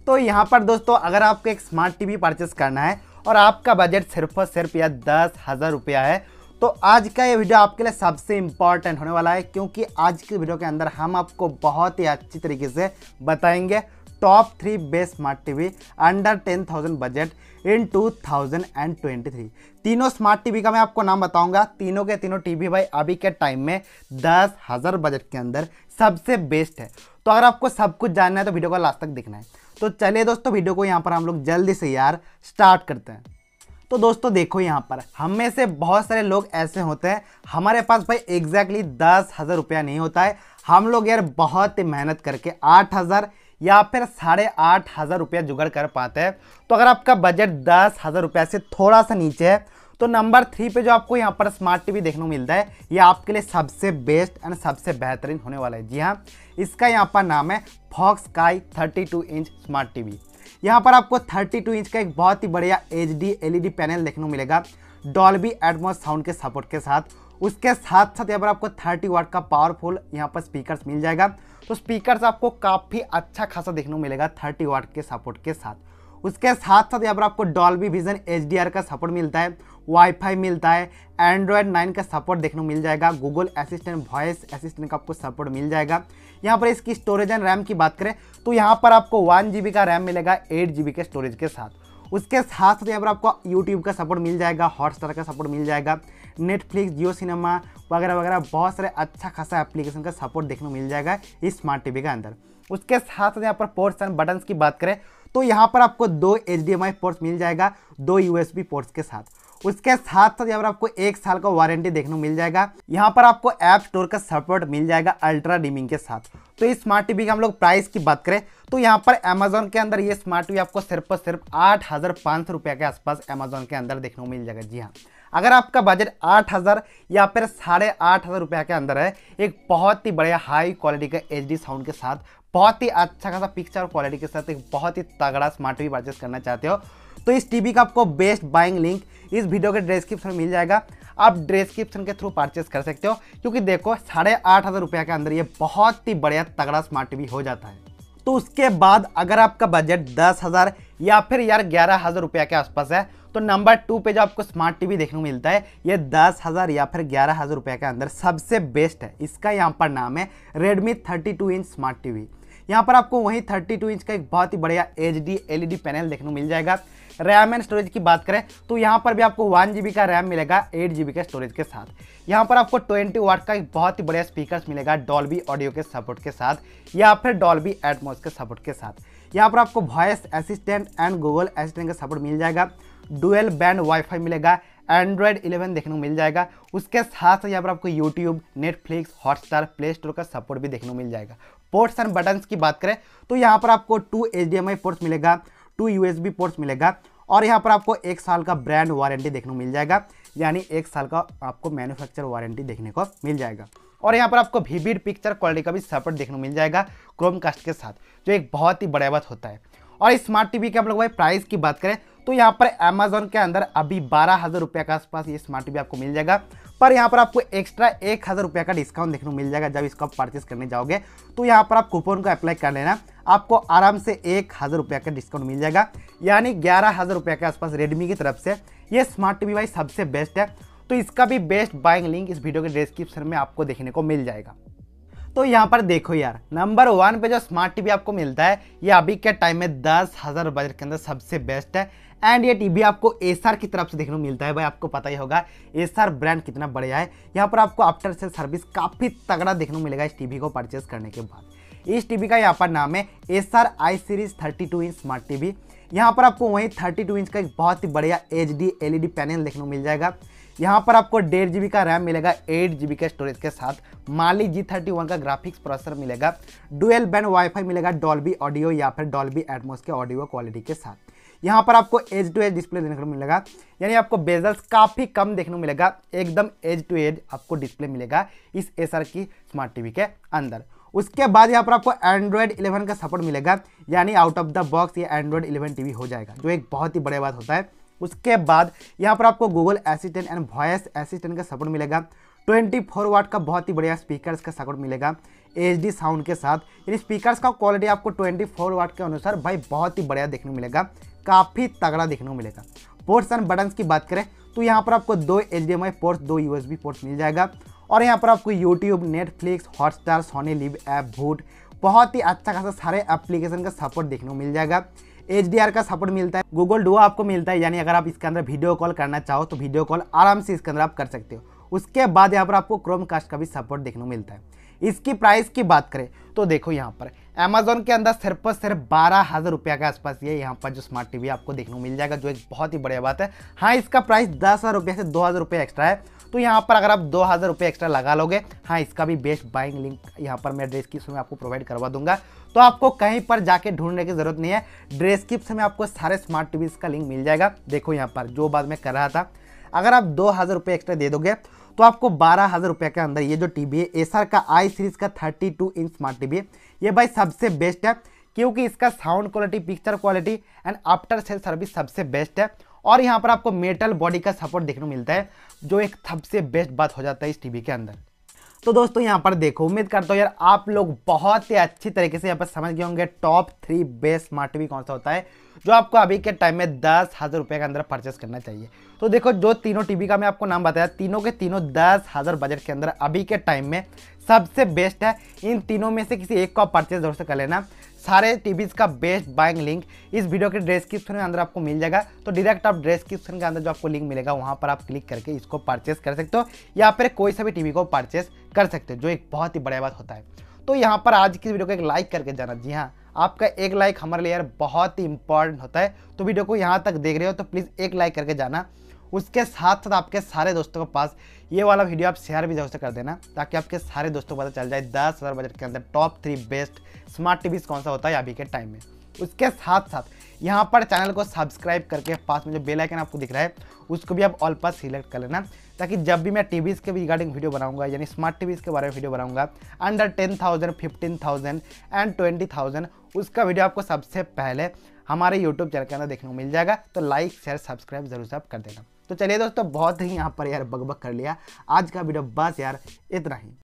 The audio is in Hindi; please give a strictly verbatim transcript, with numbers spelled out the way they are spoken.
तो यहाँ पर दोस्तों अगर आपको एक स्मार्ट टीवी परचेस करना है और आपका बजट सिर्फ और सिर्फ या दस हज़ार रुपया है, तो आज का ये वीडियो आपके लिए सबसे इम्पॉर्टेंट होने वाला है, क्योंकि आज की वीडियो के अंदर हम आपको बहुत ही अच्छी तरीके से बताएंगे top three best smart TV under ten thousand budget in two thousand twenty three. तीनों स्मार्ट टीवी का मैं आपको नाम बताऊंगा। तीनों के तीनों टीवी भाई अभी के टाइम में दस हज़ार बजट के अंदर सबसे बेस्ट है। तो अगर आपको सब कुछ जानना है तो वीडियो को लास्ट तक देखना है। तो चलिए दोस्तों, वीडियो को यहाँ पर हम लोग जल्दी से यार स्टार्ट करते हैं। तो दोस्तों देखो, यहाँ पर हम में से बहुत सारे लोग ऐसे होते हैं, हमारे पास भाई एग्जैक्टली दस हज़ार रुपया नहीं होता है। हम लोग यार बहुत ही मेहनत करके आठ हज़ार या फिर साढ़े आठ हज़ार रुपया जुगाड़ कर पाते हैं। तो अगर आपका बजट दस हज़ार रुपया से थोड़ा सा नीचे है तो नंबर थ्री पे जो आपको यहाँ पर स्मार्ट टीवी देखने को मिलता है, ये आपके लिए सबसे बेस्ट एंड सबसे बेहतरीन होने वाला है। जी हाँ, इसका यहाँ पर नाम है Foxsky thirty two inch smart TV. यहाँ पर आपको थर्टी टू इंच का एक बहुत ही बढ़िया H D L E D panel देखने को मिलेगा, डॉल्बी एटमॉस साउंड के सपोर्ट के साथ। उसके साथ साथ यहाँ पर आपको थर्टी वाट का पावरफुल यहाँ पर स्पीकर्स मिल जाएगा। तो स्पीकर्स आपको काफ़ी अच्छा खासा देखने को मिलेगा थर्टी वाट के सपोर्ट के साथ। उसके साथ साथ यहाँ पर आपको Dolby Vision H D R का सपोर्ट मिलता है, वाईफाई मिलता है, एंड्रॉयड नाइन का सपोर्ट देखने को मिल जाएगा, गूगल असिस्टेंट वॉइस असिस्टेंट का आपको सपोर्ट मिल जाएगा। यहाँ पर इसकी स्टोरेज एंड रैम की बात करें तो यहाँ पर आपको वन जी बी का रैम मिलेगा एट जी बी के स्टोरेज के साथ। उसके साथ साथ यहाँ पर आपको यूट्यूब का सपोर्ट मिल जाएगा, हॉटस्टार का सपोर्ट मिल जाएगा, नेटफ्लिक्स, जियो सिनेमा वगैरह वगैरह बहुत सारे अच्छा खासा एप्लीकेशन का सपोर्ट देखने को मिल जाएगा इस स्मार्ट टीवी के अंदर। उसके साथ साथ यहाँ पर पोर्ट्स एंड बटन्स की बात करें तो यहाँ पर आपको दो H D M I ports मिल जाएगा, दो यू एस बी पोर्ट्स के साथ। उसके साथ साथ यहाँ पर आपको एक साल का वारंटी देखने को मिल जाएगा। यहाँ पर आपको ऐप स्टोर का सपोर्ट मिल जाएगा अल्ट्रा डिमिंग के साथ। तो इस स्मार्ट टीवी की हम लोग प्राइस की बात करें तो यहाँ पर अमेजोन के अंदर ये स्मार्ट टीवी आपको सिर्फ और सिर्फ आठ हज़ार पाँच सौ रुपये के आसपास अमेजोन के अंदर देखने को मिल जाएगा। जी हाँ, अगर आपका बजट आठ हज़ार या फिर साढ़े आठ हज़ार रुपये के अंदर है, एक बहुत ही बढ़िया हाई क्वालिटी का एच डी साउंड के साथ, बहुत ही अच्छा खासा पिक्चर क्वालिटी के साथ एक बहुत ही तगड़ा स्मार्ट टीवी परचेस करना चाहते हो तो इस टीवी का आपको बेस्ट बाइंग लिंक इस वीडियो के डिस्क्रिप्शन में मिल जाएगा। आप डिस्क्रिप्शन के थ्रू परचेस कर सकते हो, क्योंकि देखो साढ़े आठ हज़ार रुपये के अंदर ये बहुत ही बढ़िया तगड़ा स्मार्ट टीवी हो जाता है। तो उसके बाद अगर आपका बजट दस हज़ार या फिर यार ग्यारह हज़ार रुपये के आसपास है तो नंबर टू पे जो आपको स्मार्ट टीवी देखने को मिलता है, ये दस हज़ार या फिर ग्यारह हज़ार रुपये के अंदर सबसे बेस्ट है। इसका यहाँ पर नाम है Redmi thirty two inch smart TV. यहाँ पर आपको वहीं थर्टी टू इंच का एक बहुत ही बढ़िया H D L E D panel देखने को मिल जाएगा। रैम एंड स्टोरेज की बात करें तो यहाँ पर भी आपको वन जी बी का रैम मिलेगा एट जी बी के स्टोरेज के साथ। यहाँ पर आपको ट्वेंटी वाट का एक बहुत ही बढ़िया स्पीकर्स मिलेगा डॉल्बी ऑडियो के सपोर्ट के साथ या फिर डॉल्बी एटमॉस के सपोर्ट के साथ। यहाँ पर आपको voice assistant and Google assistant का सपोर्ट मिल जाएगा, डुअल बैंड वाईफाई मिलेगा, एंड्रॉयड इलेवन देखने को मिल जाएगा। उसके साथ साथ यहाँ पर आपको YouTube, Netflix, Hotstar, Play Store का सपोर्ट भी देखने को मिल जाएगा। पोर्ट्स एंड बटन्स की बात करें तो यहाँ पर आपको two H D M I ports मिलेगा, two U S B ports मिलेगा और यहाँ पर आपको एक साल का ब्रांड वारंटी देखने को मिल जाएगा, यानी एक साल का आपको मैन्युफैक्चर वारंटी देखने को मिल जाएगा। और यहाँ पर आपको विविड पिक्चर क्वालिटी का भी सपोर्ट देखने को मिल जाएगा क्रोमकास्ट के साथ, जो एक बहुत ही बढ़िया बात होता है। और इस स्मार्ट टीवी के हम लोग भाई प्राइस की बात करें तो यहाँ पर अमेजोन के अंदर अभी बारह हज़ार रुपये के आसपास ये स्मार्ट टीवी आपको मिल जाएगा, पर यहाँ पर आपको एक्स्ट्रा एक हज़ार रुपये का डिस्काउंट देखने को मिल जाएगा जब इसको आप परचेस करने जाओगे। तो यहाँ पर आप कूपन को अप्लाई कर लेना, आपको आराम से एक हज़ार रुपये का डिस्काउंट मिल जाएगा, यानी ग्यारह हज़ार रुपये के आसपास रेडमी की तरफ से ये स्मार्ट टीवी भाई सबसे बेस्ट है। तो इसका भी बेस्ट बाइंग लिंक इस वीडियो के डिस्क्रिप्शन में आपको देखने को मिल जाएगा। तो यहाँ पर देखो यार, नंबर वन पे जो स्मार्ट टीवी आपको मिलता है ये अभी के टाइम में दस हज़ार बजट के अंदर सबसे बेस्ट है। एंड ये टीवी आपको एसआर की तरफ से देखने को मिलता है। भाई आपको पता ही होगा एसआर ब्रांड कितना बढ़िया है। यहाँ पर आपको आफ्टर सेल सर्विस काफ़ी तगड़ा देखने को मिलेगा इस टीवी को परचेस करने के बाद। इस टीवी का यहाँ पर नाम है Acer I series thirty two inch smart TV. यहाँ पर आपको वहीं थर्टी टू इंच का एक बहुत ही बढ़िया H D L E D panel देखने को मिल जाएगा। यहाँ पर आपको डेढ़ जी बी का रैम मिलेगा एट जी बी के स्टोरेज के साथ, माली जी थर्टी वन का ग्राफिक्स प्रोसेसर मिलेगा, डुअल बैंड वाईफाई मिलेगा डॉल्बी ऑडियो या फिर डॉल्बी एटमॉस के ऑडियो क्वालिटी के साथ। यहाँ पर आपको एज टू एज डिस्प्ले देखने को मिलेगा, यानी आपको बेजल्स काफ़ी कम देखने को मिलेगा, एकदम एज टू एज आपको डिस्प्ले मिलेगा इस एसआर की स्मार्ट टीवी के अंदर। उसके बाद यहाँ पर आपको एंड्रॉयड इलेवन का सपोर्ट मिलेगा, यानी आउट ऑफ द बॉक्स ये एंड्रॉयड इलेवन टीवी हो जाएगा, जो एक बहुत ही बड़ी बात होता है। उसके बाद यहाँ पर आपको Google assistant and voice assistant का सपोर्ट मिलेगा, ट्वेंटी फोर वाट का बहुत ही बढ़िया स्पीकर्स का सपोर्ट मिलेगा, एच डी साउंड के साथ। इन स्पीकर्स का क्वालिटी आपको ट्वेंटी फोर वाट के अनुसार भाई बहुत ही बढ़िया देखने को मिलेगा, काफ़ी तगड़ा देखने को मिलेगा। पोर्ट्स एंड बटन्स की बात करें तो यहाँ पर आपको दो H D M I ports, दो यू एस बी पोर्ट्स मिल जाएगा। और यहाँ पर आपको YouTube, Netflix, Hotstar, Sony LIV app, Voot, बहुत ही अच्छा खासा सारे एप्लीकेशन का सपोर्ट देखने को मिल जाएगा। एच डी आर का सपोर्ट मिलता है, गूगल डुओ आपको मिलता है, यानी अगर आप इसके अंदर वीडियो कॉल करना चाहो तो वीडियो कॉल आराम से इसके अंदर आप कर सकते हो। उसके बाद यहाँ पर आपको क्रोमकास्ट का भी सपोर्ट देखने को मिलता है। इसकी प्राइस की बात करें तो देखो यहाँ पर अमेजोन के अंदर सिर्फ और सिर्फ बारह हज़ार रुपये के आसपास ये यहाँ पर जो स्मार्ट टीवी आपको देखने को मिल जाएगा, जो एक बहुत ही बढ़िया बात है। हाँ, इसका प्राइस दस हज़ार रुपये से दो हज़ार रुपये एक्स्ट्रा है, तो यहाँ पर अगर आप दो हज़ार रुपये एक्स्ट्रा लगा लोगे, हाँ इसका भी बेस्ट बाइंग लिंक यहाँ पर मैं डिस्क्रिप्शन में आपको प्रोवाइड करवा दूंगा, तो आपको कहीं पर जाके ढूंढने की जरूरत नहीं है। डिस्क्रिप्शन में आपको सारे स्मार्ट टीवीज का लिंक मिल जाएगा। देखो यहाँ पर जो बात मैं कर रहा था, अगर आप दो हज़ार रुपये एक्स्ट्रा दे दोगे तो आपको बारह हज़ार रुपये के अंदर ये जो टीवी है एसर का आई सीरीज का thirty two inch smart TV, ये भाई सबसे बेस्ट है, क्योंकि इसका sound quality, picture quality and after sale service सबसे बेस्ट है। और यहाँ पर आपको मेटल बॉडी का सपोर्ट देखने को मिलता है, जो एक सबसे बेस्ट बात हो जाता है इस टीवी के अंदर। तो दोस्तों यहाँ पर देखो, उम्मीद करता हूँ यार आप लोग बहुत ही अच्छी तरीके से यहाँ पर समझ गए होंगे top three best smart TV कौन सा होता है, जो आपको अभी के टाइम में दस हज़ार रुपये के अंदर परचेस करना चाहिए। तो देखो, जो तीनों टीवी का मैं आपको नाम बताया, तीनों के तीनों दस हज़ार बजट के अंदर अभी के टाइम में सबसे बेस्ट है। इन तीनों में से किसी एक को आप परचेस जरूर से कर लेना। सारे टीवीज का बेस्ट बाइंग लिंक इस वीडियो के डिस्क्रिप्शन में अंदर आपको मिल जाएगा, तो डायरेक्ट आप डिस्क्रिप्शन के अंदर जो आपको लिंक मिलेगा वहां पर आप क्लिक करके इसको परचेस कर सकते हो, या फिर कोई सा भी टीवी को परचेस कर सकते हो, जो एक बहुत ही बढ़िया बात होता है। तो यहाँ पर आज की वीडियो को एक लाइक करके जाना। जी हाँ, आपका एक लाइक हमारे लिए यार बहुत ही इंपॉर्टेंट होता है, तो वीडियो को यहाँ तक देख रहे हो तो प्लीज़ एक लाइक करके जाना। उसके साथ साथ आपके सारे दोस्तों के पास ये वाला वीडियो आप शेयर भी जरूर से कर देना, ताकि आपके सारे दोस्तों को पता चल जाए दस हज़ार बजट के अंदर top three best smart TVs कौन सा होता है अभी के टाइम में। उसके साथ साथ यहाँ पर चैनल को सब्सक्राइब करके पास में जो बेल आइकन आपको दिख रहा है उसको भी आप ऑल पर सिलेक्ट कर लेना, ताकि जब भी मैं टीवीज़ के रिगार्डिंग वीडियो बनाऊंगा, यानी स्मार्ट टीवीज़ के बारे में वीडियो बनाऊंगा under ten thousand, fifteen thousand and twenty thousand, उसका वीडियो आपको सबसे पहले हमारे यूट्यूब चैनल के अंदर देखने को मिल जाएगा। तो लाइक शेयर सब्सक्राइब जरूर से आप कर देना। तो चलिए दोस्तों, बहुत ही यहाँ पर यार बकबक कर लिया, आज का वीडियो बस यार इतना ही।